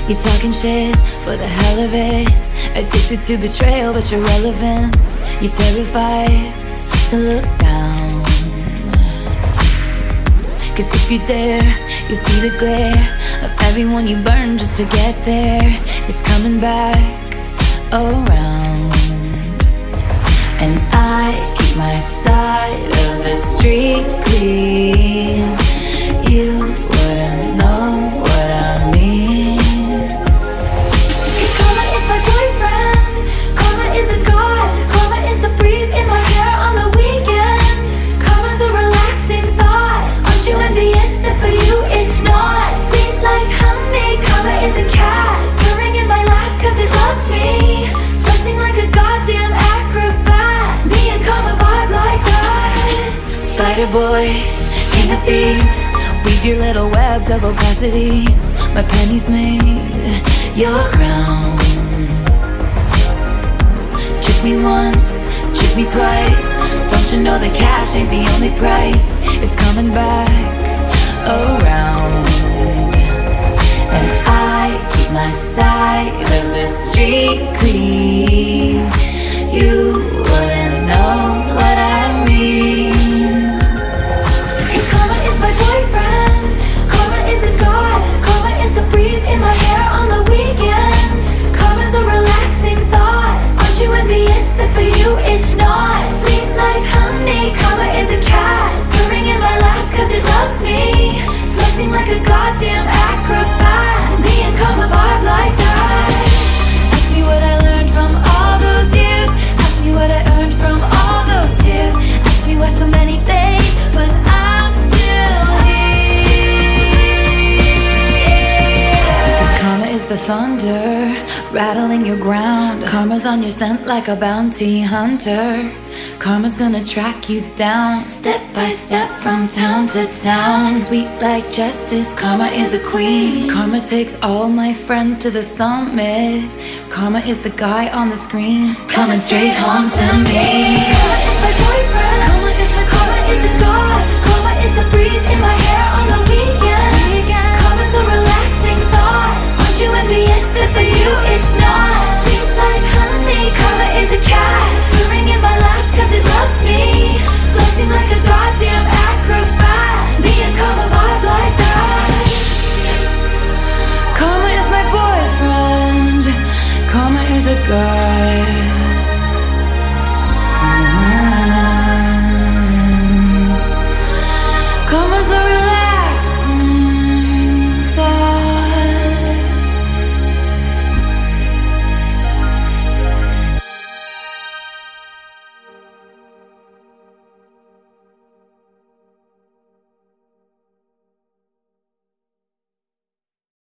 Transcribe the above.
You talking shit for the hell of it. Addicted to betrayal, but you're relevant. You're terrified to look down. Cause if you dare, you see the glare of everyone you burn just to get there. It's coming back around. And I keep my side of the street clean. You wouldn't know what I mean. Cause karma is my boyfriend. Karma is a god. Karma is the breeze in my hair on the weekend. Karma's a relaxing thought. Aren't you envious that for you it's not? Sweet like honey. Karma is a cat purring in my lap cause it loves me. Flexing like a goddamn acrobat. Me and karma vibe like that. Spider boy, king of thieves. Weave your little webs of opacity. My pennies made your crown. Trick me once, trick me twice. Don't you know that cash ain't the only price? It's coming back around. And I keep my side of the street clean. You wouldn't know what I mean. Cause karma is my boyfriend. Karma is a god. Karma is the breeze in my hair on the weekend. Karma's a relaxing thought. Aren't you envious that for you it's not? Sweet like honey. Karma is a cat purring in my lap cause it loves me. Flexing like a goddamn acrobat. Me and karma vibe like that. Ask me what I learned from all those years. Ask me what I earned from all those tears. Ask me why so many fade, but I'm still here. Cause karma is the thunder rattling your ground. Karma's on your scent like a bounty hunter. Karma's gonna track you down, step by step from town to town. Sweet like justice, karma is a queen. Karma takes all my friends to the summit. Karma is the guy on the screen, coming straight home to me.